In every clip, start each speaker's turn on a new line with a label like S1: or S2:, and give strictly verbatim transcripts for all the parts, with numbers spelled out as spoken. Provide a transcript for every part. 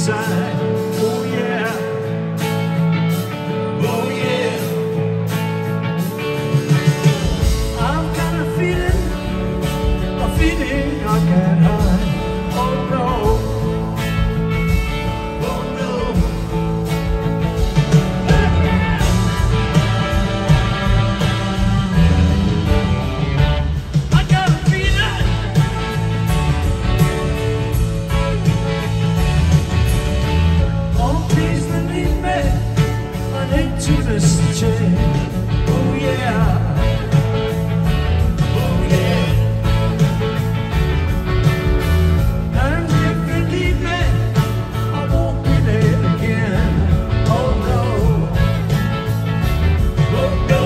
S1: inside. Oh yeah, oh yeah. I've got a feeling, a feeling I can't hide. Oh no, oh no. I got a feeling. Oh, please believe me, I need to this change. Oh yeah, oh yeah. And if you leave me, I won't be there again. Oh no, oh no.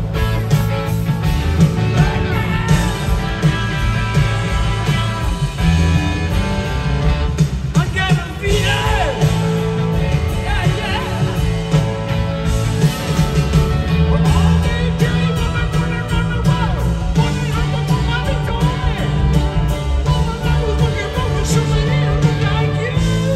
S1: I got a feeling. Yeah, yeah. Well, all day dreaming, running, running, running wild. Wondering how the woman is going. All I know is looking for somebody like you.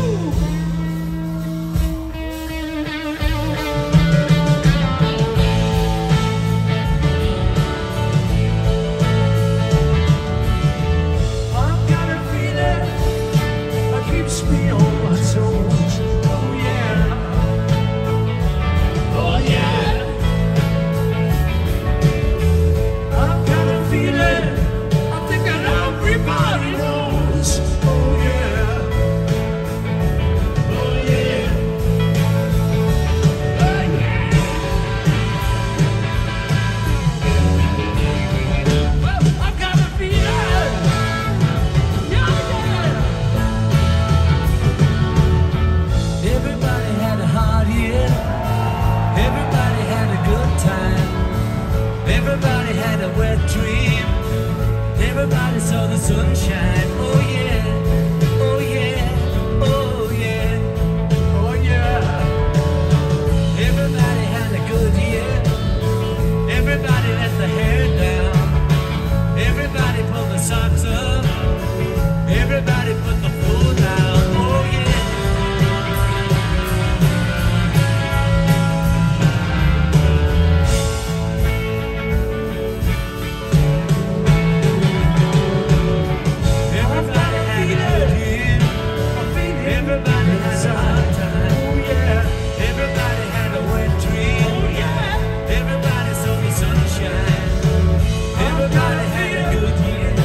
S1: I've got a feeling that keeps me on my toes. Oh yeah, oh yeah. I've got a feeling, I think that everybody knows. Oh yeah, oh yeah, oh yeah. Well, I've got a feeling. Yeah, yeah. Everybody had a hard year. Everybody had a good time. Everybody had a wet dream. Everybody saw the sunshine. Oh yeah, oh yeah, oh yeah, oh yeah. Everybody had a good year. Everybody let the hair down. Everybody pulled the socks up. Everybody put the fool down. Oh yeah. Everybody had a good year. Everybody had a hard time. Oh yeah. Everybody had a wet dream. Oh yeah. Everybody saw the sunshine. Everybody had a good year.